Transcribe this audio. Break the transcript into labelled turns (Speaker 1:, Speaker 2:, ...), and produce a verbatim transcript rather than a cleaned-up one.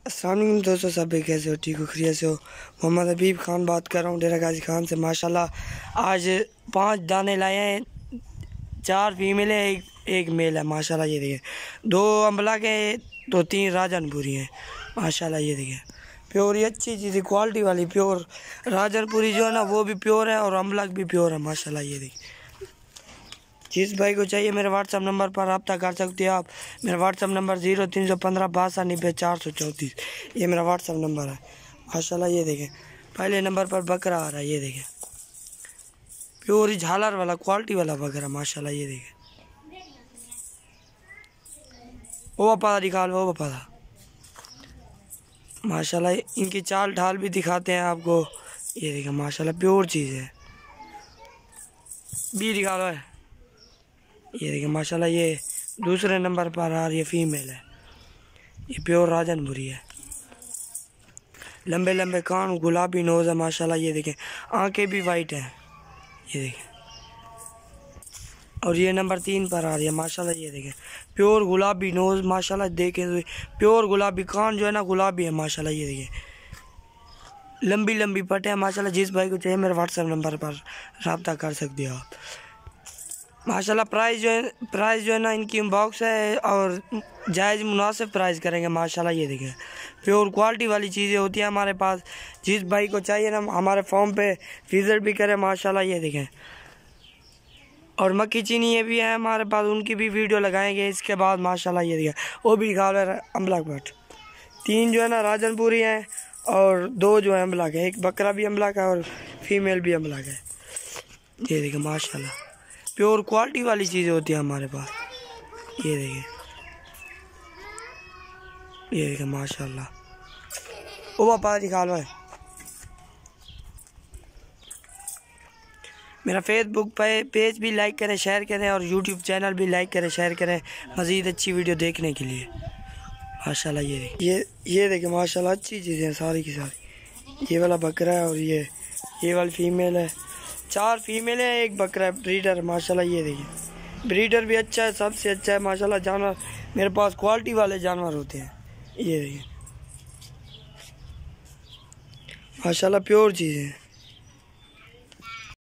Speaker 1: अस्सलाम वालेकुम दोस्तों, सब भी कैसे हो? ठीक हो, खैरियत से हो? मोहम्मद हबीब खान बात कर रहा हूँ डेरा गाजी खान से। माशाल्लाह आज पांच दाने लाए हैं, चार फीमेल है, एक एक मेल है। माशाल्लाह ये देखिए, दो अम्बला के तो तीन राजनपुरी हैं। माशाल्लाह ये देखिए, प्योर ही अच्छी चीज़, क्वालिटी वाली प्योर राजनपुरी जो है ना वो भी प्योर है और अम्बला भी प्योर है। माशाल्लाह ये देखिए, जिस भाई को चाहिए मेरे व्हाट्सअप नंबर पर रब्ता कर सकते हो आप। मेरा व्हाट्सअप नंबर जीरो तीन सौ पंद्रह बासठ नब्बे चार सौ चौंतीस, ये मेरा व्हाट्सअप नंबर है। माशाल्लाह ये देखें, पहले नंबर पर बकरा आ रहा है, ये देखें प्योर ही झालर वाला क्वालिटी वाला बकरा। माशाल्लाह ये देखें, वो पता निकाल वो पता। माशाल्लाह इनकी चाल ढाल भी दिखाते हैं आपको, ये देखें माशाल्लाह प्योर चीज़ है। बी निकालो है, ये देखिए माशाल्लाह ये दूसरे नंबर पर आ रही है, फीमेल है, ये प्योर राजनपुरी है। लंबे लंबे कान, गुलाबी नोज़ है। माशाल्लाह ये देखें, आंखें भी वाइट हैं, ये देखें। और ये नंबर तीन पर आ रही है। माशाल्लाह ये देखें, प्योर गुलाबी नोज़। माशाल्लाह देखें तो प्योर गुलाबी कान जो है ना गुलाबी है। माशाल्लाह ये देखें, लंबी लंबी पट्टे हैं। माशाल्लाह जिस भाई को चाहिए मेरे व्हाट्सएप नंबर पर रब्ता कर सकते हो आप। माशाल्लाह प्राइस जो है प्राइस जो है ना इनकी बॉक्स है और जायज़ मुनासिब प्राइस करेंगे। माशाल्लाह ये देखें, प्योर क्वालिटी वाली चीज़ें होती हैं हमारे पास। जिस भाई को चाहिए ना हमारे फॉर्म पे विज़िट भी करें। माशाल्लाह ये देखें, और मक्की चीनी ये भी है हमारे पास, उनकी भी वीडियो लगाएंगे इसके बाद। माशाल्लाह ये देखें, वो भी खा रहे हैं अम्बला बट तीन जो है ना राजनपुरी हैं और दो जो है अम्बला के, एक बकरा भी अम्बला का और फीमेल भी अम्बला का है। ये देखें माशाल्लाह प्योर क्वालिटी वाली चीज़ें होती है हमारे पास। ये देखिए, ये देखिए माशाल्लाह, वो पापा निकालो है। मेरा फेसबुक पे पेज भी लाइक करें, शेयर करें, और यूट्यूब चैनल भी लाइक करें, शेयर करें मज़ीद अच्छी वीडियो देखने के लिए। माशाल्लाह ये देखिए, ये ये देखिए माशाल्लाह अच्छी चीज़ें हैं सारी की सारी। ये वाला बकरा है और ये ये वाली फीमेल है। चार फीमेल है, एक बकरा है, ब्रीडर। माशाल्लाह ये देखिए, ब्रीडर भी अच्छा है, सबसे अच्छा है। माशाल्लाह जानवर मेरे पास क्वालिटी वाले जानवर होते हैं। ये देखिए माशाल्लाह प्योर चीज़ है।